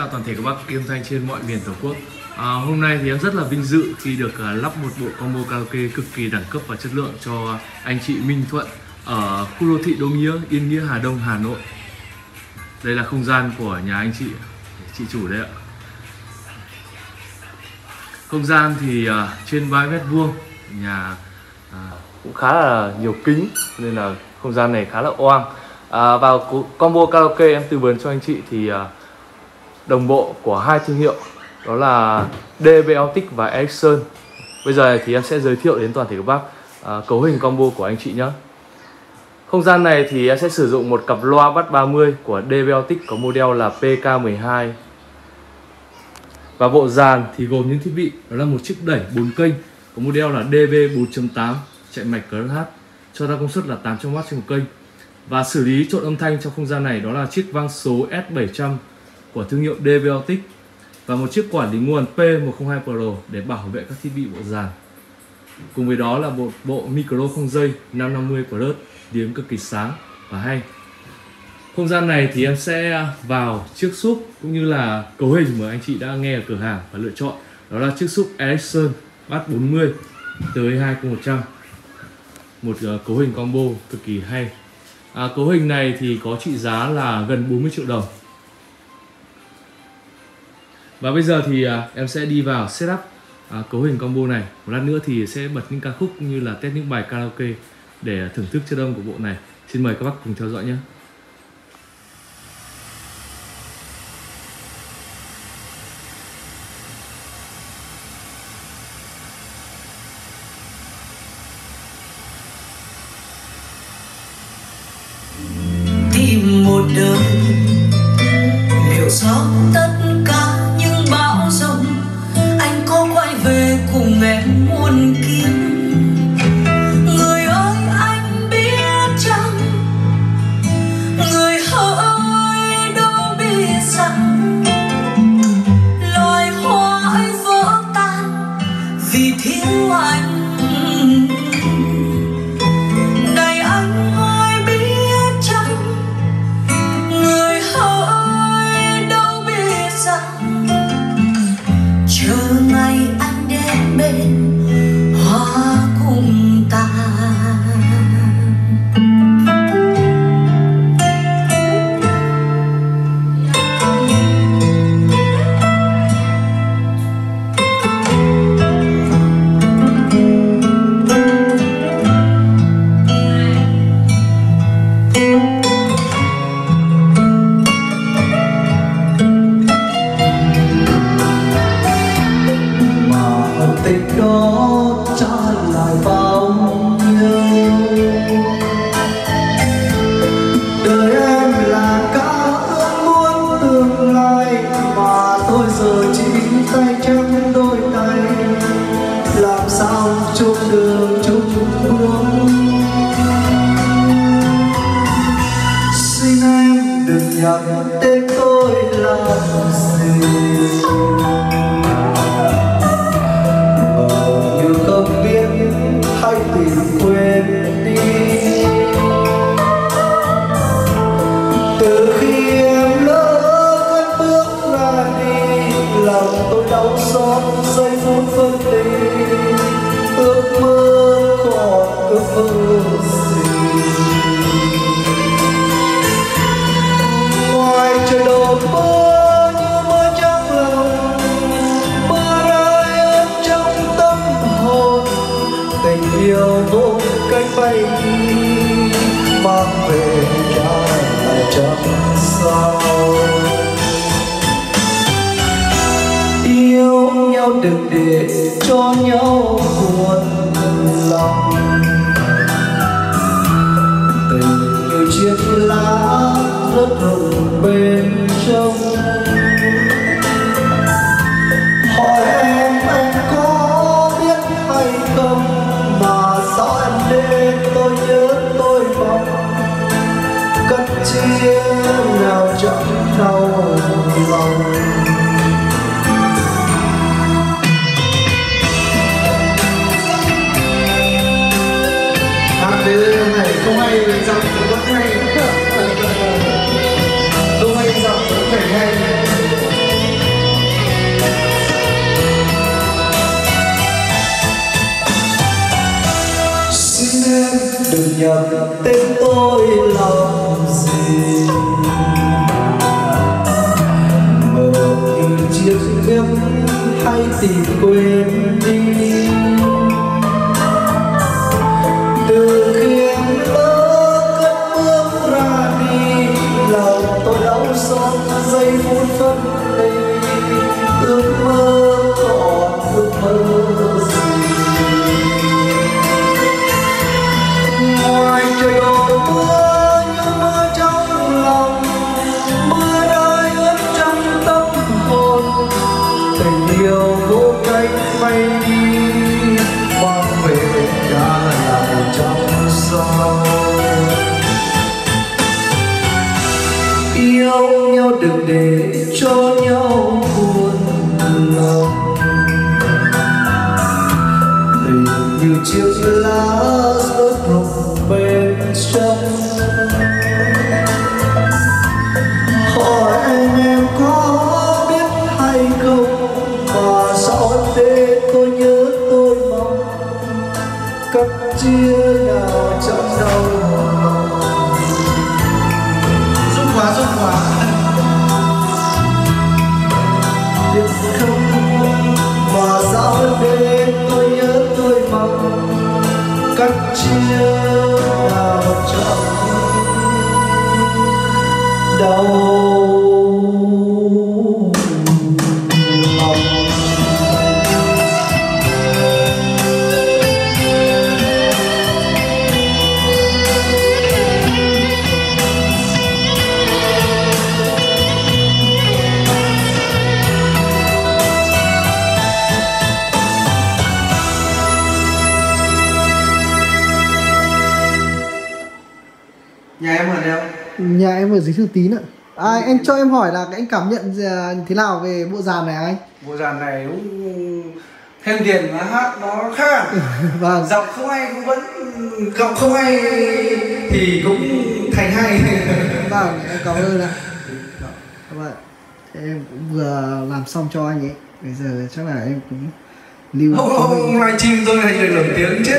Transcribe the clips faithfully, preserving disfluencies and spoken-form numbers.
chào toàn thể các bác yêu thanh trên mọi miền tổ quốc. À, hôm nay thì em rất là vinh dự khi được uh, lắp một bộ combo karaoke cực kỳ đẳng cấp và chất lượng cho anh chị Minh Thuận ở khu đô thị Đô Nghĩa, Yên Nghĩa, Hà Đông, Hà Nội. Đây là không gian của nhà anh chị, chị chủ đấy ạ. Không gian thì uh, trên ba mét vuông, nhà uh, cũng khá là nhiều kính nên là không gian này khá là oang. À, vào combo karaoke em tư vấn cho anh chị thì uh, đồng bộ của hai thương hiệu, đó là đê bê Autic và Ericsson. Bây giờ thì em sẽ giới thiệu đến toàn thể các bác uh, cấu hình combo của anh chị nhé. Không gian này thì em sẽ sử dụng một cặp loa bass ba mươi của đê bê Autic có model là P K mười hai. Và bộ dàn thì gồm những thiết bị, đó là một chiếc đẩy bốn kênh có model là D B bốn chấm tám chạy mạch cờ hát cho ra công suất là tám trăm oát trên một kênh. Và xử lý trộn âm thanh trong không gian này đó là chiếc vang số S bảy trăm của thương hiệu đê bê Autic và một chiếc quản lý nguồn P một không hai Pro để bảo vệ các thiết bị bộ dàn. Cùng với đó là một bộ micro không dây năm năm mươi Plus, tiếng cực kỳ sáng và hay. Không gian này thì em sẽ vào chiếc súp cũng như là cấu hình mà anh chị đã nghe ở cửa hàng và lựa chọn, đó là chiếc súp Ericsson bass bốn mươi tới hai không một trăm, một uh, cấu hình combo cực kỳ hay. À, cấu hình này thì có trị giá là gần bốn mươi triệu đồng. Và bây giờ thì à, em sẽ đi vào setup à, cấu hình combo này. Một lát nữa thì sẽ bật những ca khúc cũng như là test những bài karaoke để thưởng thức chất âm của bộ này. Xin mời các bác cùng theo dõi nhé. Tìm một đời liệu sau tất cả những bão giông anh có quay về cùng em muôn kiếp. Người ơi anh biết chăng, người hỡi đâu biết rằng loài hoa ấy vỡ tan vì thiếu anh. Chúc đường chúc bước, xin em đừng nhận tên tôi là gì, mờ như không biết hãy tìm quên đi. Từ khi em lỡ cất bước ra đi, lòng tôi đau xót giây phút phân ly. Ước mơ còn ước mơ gì, ngoài trời đổ mưa như mưa trong lòng, mưa rơi ướt trong tâm hồn. Tình yêu vô cánh bay đi, mang về trả lại chẳng sao. Yêu nhau đừng để cho nhau buồn lòng, tình như chiếc lá rớt rụng bên trong. Hỏi em em có biết hay không, mà sao em đến tôi nhớ tôi vọng. Cất chia nào chẳng đau lòng. Này không hay giọng vẫn hay, không hay giọng vẫn phải hay. tìm quên đi. Từ khi em lỡ cất bước ra đi, lòng tôi đau xót giây phút phân ly. Ước mơ còn ước mơ gì, ngoài trời đổ mưa như mưa trong lòng, mưa rơi ướt trong tâm hồn. Tình yêu vô cánh bay đi, mang về đã lại trong sâu. Yêu nhau đừng để cho nhau buồn lòng, tình như chiếc lá rớt rụng bên trong. Hỏi anh em có biết hay không, mà sao em thế tôi nhớ tôi mong, cắt chia nào trong đau lòng. Giúp quá giúp quá biết không, mà sao em thế tôi nhớ tôi mong, cắt chia nào trong đau lòng. Nhà em ở đâu? Nhà em ở dưới Thường Tín ạ. À, anh cho em hỏi là anh cảm nhận thế nào về bộ dàn này anh? Bộ dàn này cũng thêm tiền mà hát nó khác. Vâng. Giọng không hay cũng vẫn, giọng không hay thì cũng thành hay. Vâng, em cảm ơn ạ. Vâng. Thế em cũng vừa làm xong cho anh ấy. Bây giờ chắc là em cũng lưu. Không, không, live stream tôi này nổi tiếng chết.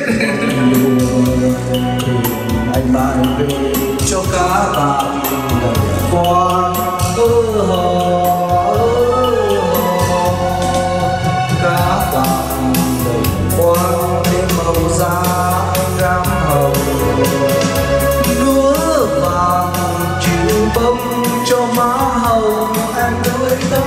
Anh mang về cho cả bạn đời qua ơ hò, cả bạn đời qua đêm màu da gam hồng. Lúa vàng chịu bông cho má hồng em đôi ta.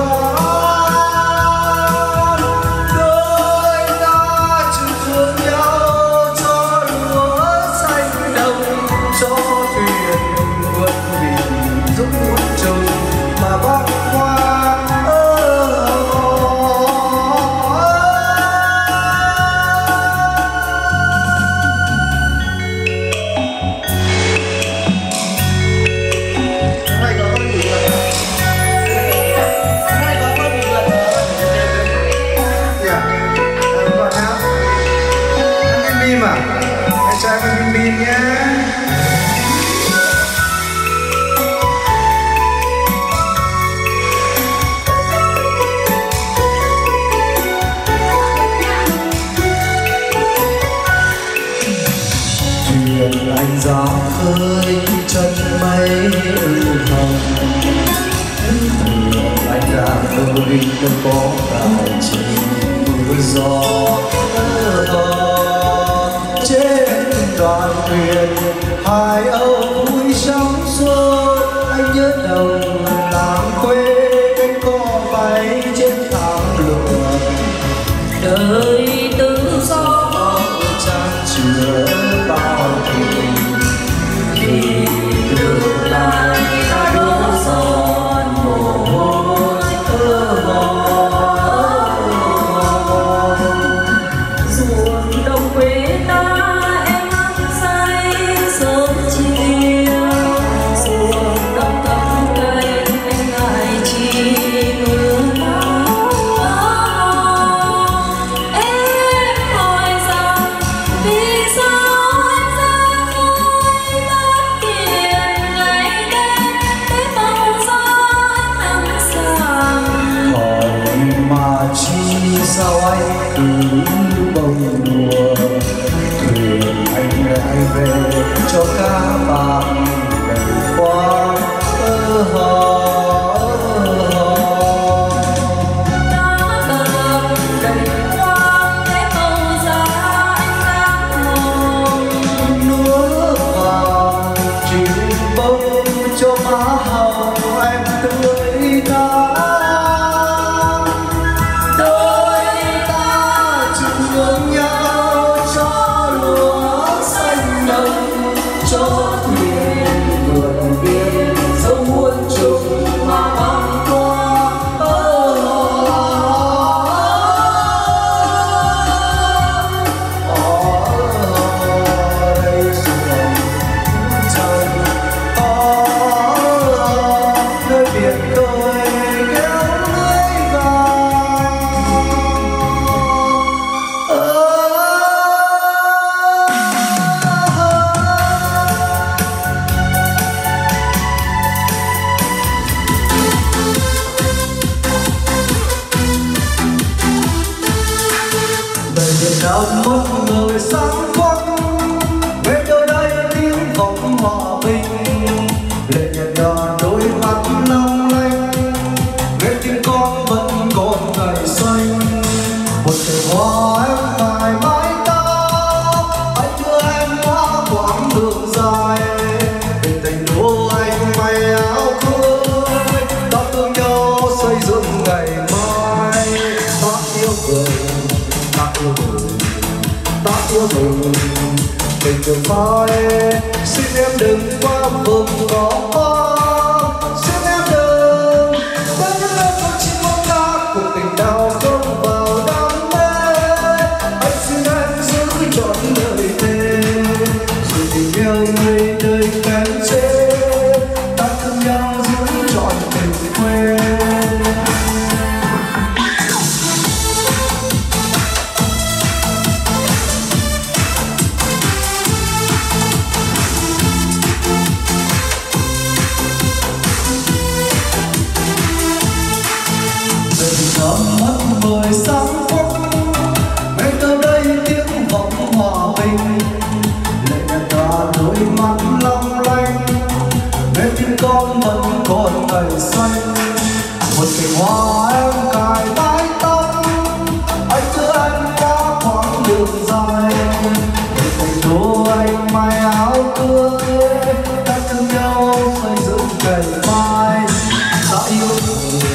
Anh gió khơi chân mây hồng, anh ra khơi đâu có đại trình mưa gió. Trên đoàn thuyền hai âu vui sóng xô, anh nhớ đồng làng quê cánh cò bay trên thảm lụa. Đời tự do chan chứa bao tình, thì được lại ta đổ son mồ hôi thơ mộng. Ruộng đồng quê ta em ăn say sớm chiều, làm mất người sáng quắc. Nghe đâu đây tiếng vọng hòa bình, lệ nhạt nhòa đôi mắt long lanh. Nghe tiếng con vẫn còn ngày xanh, một trời hoa em mãi mãi ta. Anh đưa em qua quãng đường dài, tình tình đua anh may áo cưới. Ta thương nhau xây dựng ngày mai. Ta yêu người, ta yêu người, ta yêu mình. Tình đừng phai, xin em đừng qua vùng ngõ hoang. Xin em đừng đến những nơi không chỉ mong ca cuộc tình đau không vào đam mê. Anh xin em giữ trọn đời thề, rồi tình yêu người đời kén chê. Ta thương nhau giữ trọn tình quê. Nhắm mắt mời sáng phút, ngay từ đây tiếng vọng hòa bình. Lệ nhạt nhòa đôi mắt long lanh, nghe tiếng con vẫn còn ngày xanh. Một cành hoa em cài mái tóc, anh đưa em qua quãng đường dài. Để thành đô anh may áo cưới, ta thương nhau xây dựng ngày mai. Ta yêu người,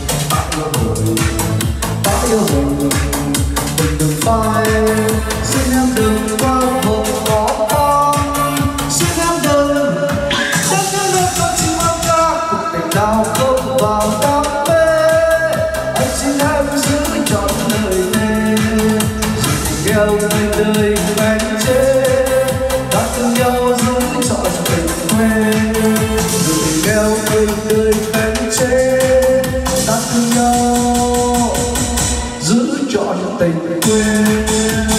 ta yêu mình, tình đừng phai. Xin em đừng qua vùng ngõ hoang. Xin em đừng đến những nơi có chỉ mong ca cuộc tình đau không vào đam mê. Anh xin em giữ trọn đời thề, rồi tình yêu người đời kén chê. Ta thương nhau giữ trọn tình quê, rồi tình yêu người đời kén chê. Ta thương nhau giữ trọn tình quê.